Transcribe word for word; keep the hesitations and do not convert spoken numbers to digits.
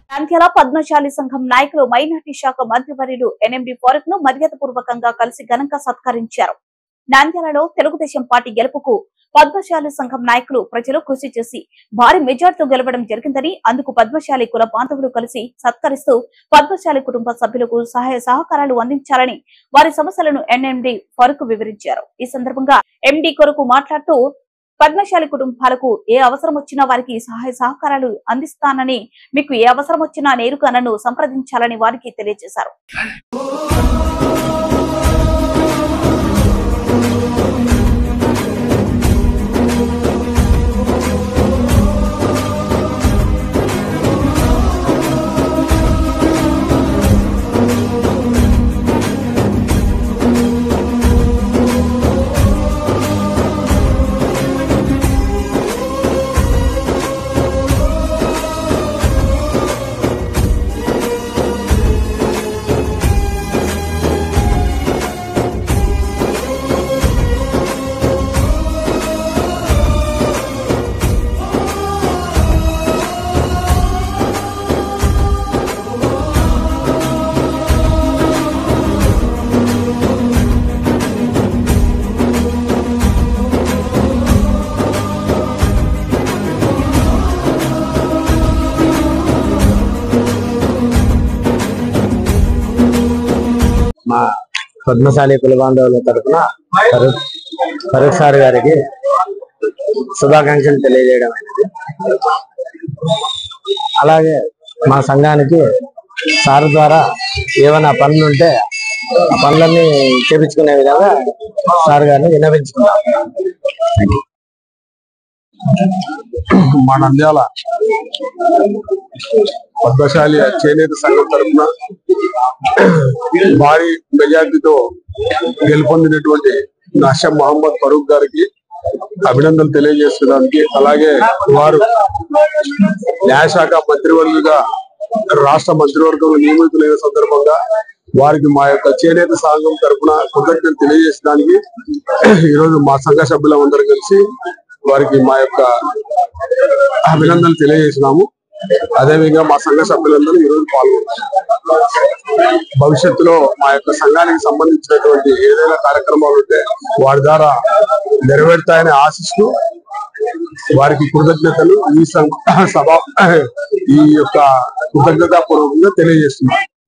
నంద్యాల పద్మశాలి సంఘం నాయకులు మైనార్టీ శాఖ మంత్రివర్యులు ఎన్ఎండి ఫారూక్ ను మర్యాదపూర్వకంగా కలిసి ఘనంగా సత్కరించారు. నంద్యాలలో తెలుగుదేశం పార్టీ గెలుపుకు పద్మశాలి సంఘం నాయకులు ప్రజలు కృషి చేసి భారీ మెజార్టీతో గెలవడం జరిగిందని, అందుకు పద్మశాలి కుల బాంధవులు కలిసి సత్కరిస్తూ పద్మశాలి కుటుంబ సభ్యులకు సహాయ సహకారాలు అందించాలని వారి సమస్యలను ఎన్ఎండి ఫారూక్ వివరించారు. ఈ సందర్భంగా ఎండి కొరకు మాట్లాడుతూ పద్మశాలి కుటుంబాలకు ఏ అవసరం వచ్చినా వారికి సహాయ సహకారాలు అందిస్తానని, మీకు ఏ అవసరం వచ్చినా నేరుగా నన్ను సంప్రదించాలని వారికి తెలియజేశారు. మా పద్మశాలి కుల బాంధవుల తరఫున ఫరూక్ సార్ గారికి శుభాకాంక్షలు తెలియజేయడం అనేది. అలాగే మా సంఘానికి సార్ ద్వారా ఏమైనా పనులు ఉంటే ఆ పనులన్నీ చేపించుకునే విధంగా సార్ గారిని విన్నవించుకున్నాం. మా నంద్యాల పద్మశాలి చేనేత సంఘం తరఫున భారీ మెజార్టీతో గెలుపొందినటువంటి నాషా మహమ్మద్ ఫరూక్ గారికి అభినందనలు తెలియజేసుకోవడానికి, అలాగే వారు న్యాయశాఖ మంత్రివర్యులుగా రాష్ట్ర మంత్రివర్గంలో నియమితులైన సందర్భంగా వారికి మా యొక్క చేనేత సంఘం తరఫున కృతజ్ఞతలు తెలియజేసడానికి ఈరోజు మా సంఘ సభ్యులందరూ కలిసి వారికి మా యొక్క అభినందనలు తెలియజేసినాము. అదేవిధంగా మా సంఘ సభ్యులందరూ ఈరోజు పాల్గొన్నారు. భవిష్యత్తులో మా యొక్క సంఘానికి సంబంధించినటువంటి ఏదైనా కార్యక్రమాలు ఉంటే వారి ద్వారా నెరవేరుతాయని ఆశిస్తూ వారికి కృతజ్ఞతలు ఈ సభ ఈ యొక్క కృతజ్ఞతాపూర్వకంగా తెలియజేస్తున్నారు.